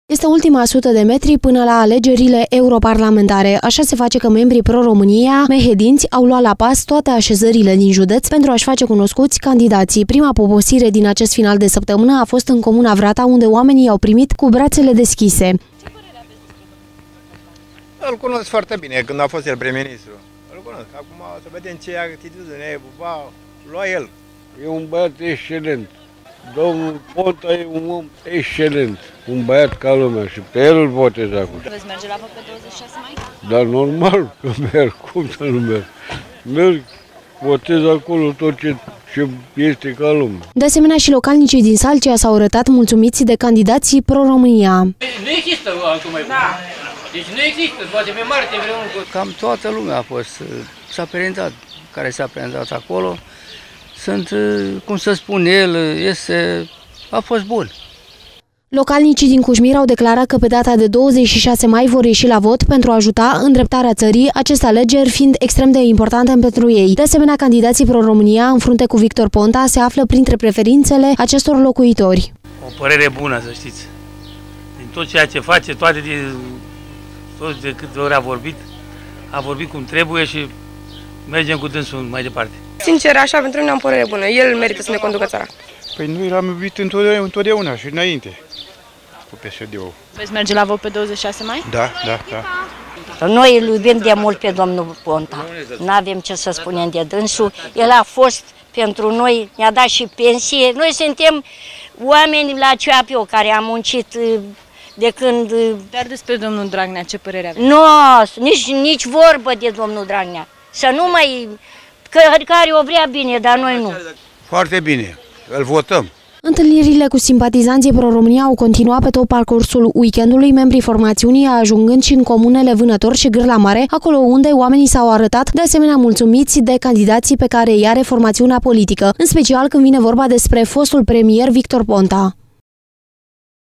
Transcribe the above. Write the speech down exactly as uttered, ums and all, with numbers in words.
Este ultima sută de metri până la alegerile europarlamentare. Așa se face că membrii Pro-România mehedinți au luat la pas toate așezările din județ pentru a-și face cunoscuți candidații. Prima poposire din acest final de săptămână a fost în comuna Vrata, unde oamenii au primit cu brațele deschise. Îl cunosc foarte bine, când a fost el prim-ministru. Îl cunosc. Acum să vedem ce atitudine va lua el. E un băiat excelent. Domnul Ponta e un om excelent, un băiat ca lumea și pe el îl votez acum. Veți merge la vot pe douăzeci și șase mai? Dar normal că merg, cum să nu merg? Merg, votez acolo tot ce, ce este ca lumea. De asemenea, și localnicii din Salcea s-au arătat mulțumiți de candidații Pro-România. Nu există altul mai bun. Da. Deci nu există, poate pe Marte vreunul. Cam toată lumea a fost, s-a prezentat, care s-a prezentat acolo. Sunt, cum să spun el, este, a fost bun. Localnicii din Cușmir au declarat că pe data de douăzeci și șase mai vor ieși la vot pentru a ajuta îndreptarea țării, aceste alegeri fiind extrem de importante pentru ei. De asemenea, candidații Pro-România, în frunte cu Victor Ponta, se află printre preferințele acestor locuitori. O părere bună, să știți. Din tot ceea ce face, toate de, toți de câte ori a vorbit, a vorbit cum trebuie și mergem cu dânsul mai departe. Sincer, așa, pentru mine am părere bună. El merită să ne conducă țara. Păi noi l-am iubit întotdeauna, întotdeauna și înainte cu P S D-ul. Veți merge la vot pe douăzeci și șase mai? Da, da, da. Noi îl iubim de mult pe domnul Ponta. Nu avem ce să spunem de dânsul. El a fost pentru noi, ne-a dat și pensie. Noi suntem oameni la C A P O care am muncit de când... Dar despre domnul Dragnea, ce părere aveți? Nu, nici, nici vorbă de domnul Dragnea. Să nu mai... Că, care o vrea bine, dar noi nu. Foarte bine, îl votăm. Întâlnirile cu simpatizanții Pro-România au continuat pe tot parcursul weekendului, membrii formațiunii ajungând și în comunele Vânător și Gârla Mare, acolo unde oamenii s-au arătat de asemenea mulțumiți de candidații pe care îi are formațiunea politică, în special când vine vorba despre fostul premier Victor Ponta.